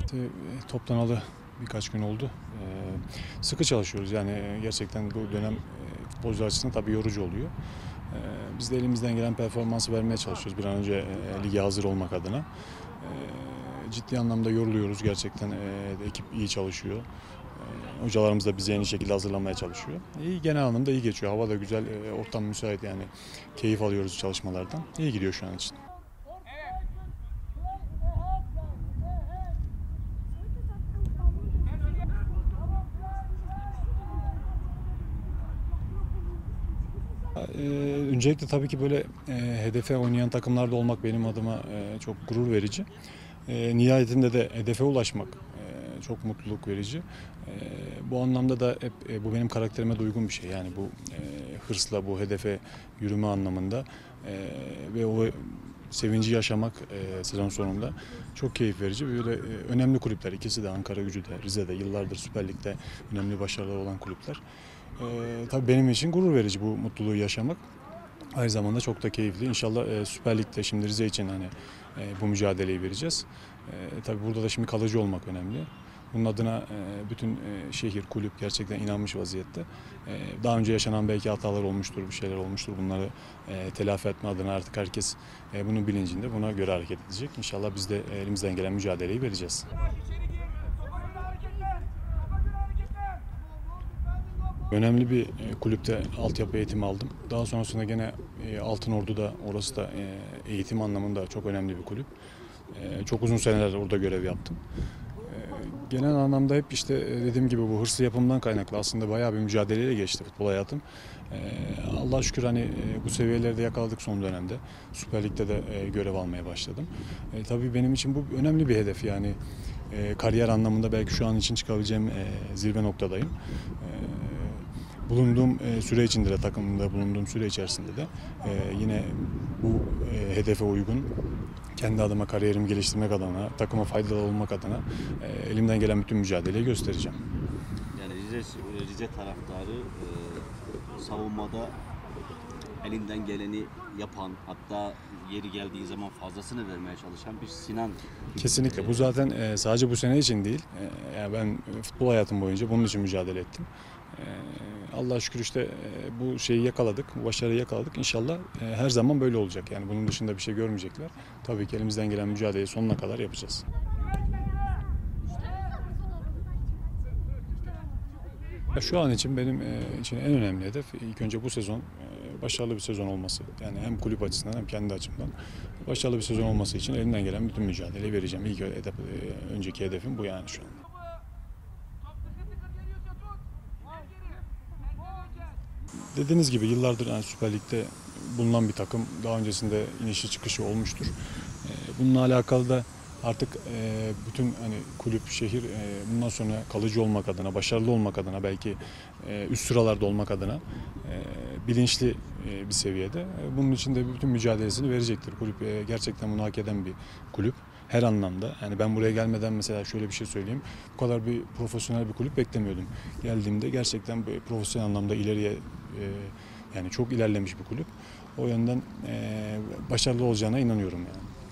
Toplanalı birkaç gün oldu. Sıkı çalışıyoruz yani gerçekten bu dönem futbolcular açısından tabii yorucu oluyor. Biz de elimizden gelen performansı vermeye çalışıyoruz bir an önce lige hazır olmak adına. Ciddi anlamda yoruluyoruz gerçekten, ekip iyi çalışıyor. Hocalarımız da bizi en iyi şekilde hazırlamaya çalışıyor. İyi, genel anlamda iyi geçiyor. Hava da güzel, ortam müsait yani keyif alıyoruz çalışmalardan. İyi gidiyor şu an için. Öncelikle tabii ki böyle hedefe oynayan takımlarda olmak benim adıma çok gurur verici. Nihayetinde de hedefe ulaşmak çok mutluluk verici. Bu anlamda da hep bu benim karakterime de uygun bir şey. Yani bu hırsla bu hedefe yürüme anlamında ve o sevinci yaşamak sezon sonunda çok keyif verici. Böyle önemli kulüpler, ikisi de Ankaragücü'de, Rize'de yıllardır Süper Lig'de önemli başarılar olan kulüpler. Tabii benim için gurur verici bu mutluluğu yaşamak. Aynı zamanda çok da keyifli. İnşallah Süper Lig'de şimdi Rize için hani bu mücadeleyi vereceğiz. Tabii burada da şimdi kalıcı olmak önemli. Bunun adına bütün şehir, kulüp gerçekten inanmış vaziyette. Daha önce yaşanan belki hatalar olmuştur, bir şeyler olmuştur. Bunları telafi etme adına artık herkes bunun bilincinde, buna göre hareket edecek. İnşallah biz de elimizden gelen mücadeleyi vereceğiz. Önemli bir kulüpte altyapı eğitimi aldım. Daha sonrasında gene Altınordu'da, orası da eğitim anlamında çok önemli bir kulüp. Çok uzun seneler orada görev yaptım. Genel anlamda hep işte dediğim gibi bu hırslı yapımdan kaynaklı aslında bayağı bir mücadeleyle geçti futbol hayatım. Allah'a şükür hani bu seviyelerde yakaladık son dönemde. Süper Lig'de de görev almaya başladım. Tabii benim için bu önemli bir hedef yani kariyer anlamında belki şu an için çıkabileceğim zirve noktadayım. Bulunduğum süre içinde de takımda bulunduğum süre içerisinde de yine bu hedefe uygun kendi adıma kariyerimi geliştirmek adına, takıma faydalı olmak adına elimden gelen bütün mücadeleyi göstereceğim. Yani Rize taraftarı savunmada elinden geleni yapan, hatta yeri geldiği zaman fazlasını vermeye çalışan bir Sinan. Kesinlikle. Bu zaten sadece bu sene için değil. Yani ben futbol hayatım boyunca bunun için mücadele ettim. Allah'a şükür işte bu şeyi yakaladık, bu başarıyı yakaladık. İnşallah her zaman böyle olacak. Yani bunun dışında bir şey görmeyecekler. Tabii ki elimizden gelen mücadeleyi sonuna kadar yapacağız. Şu an için benim için en önemli hedef ilk önce bu sezon başarılı bir sezon olması. Yani hem kulüp açısından hem kendi açımdan başarılı bir sezon olması için elimden gelen bütün mücadeleyi vereceğim. İlk hedef, önceki hedefim bu yani şu anda. Dediğiniz gibi yıllardır yani Süper Lig'de bulunan bir takım daha öncesinde inişi çıkışı olmuştur. Bununla alakalı da artık bütün hani kulüp, şehir bundan sonra kalıcı olmak adına, başarılı olmak adına belki üst sıralarda olmak adına bilinçli bir seviyede. Bunun için de bütün mücadelesini verecektir. Kulüp gerçekten bunu hak eden bir kulüp. Her anlamda. Yani ben buraya gelmeden mesela şöyle bir şey söyleyeyim. Bu kadar bir profesyonel bir kulüp beklemiyordum. Geldiğimde gerçekten profesyonel anlamda ileriye yani çok ilerlemiş bir kulüp. O yönden başarılı olacağına inanıyorum yani.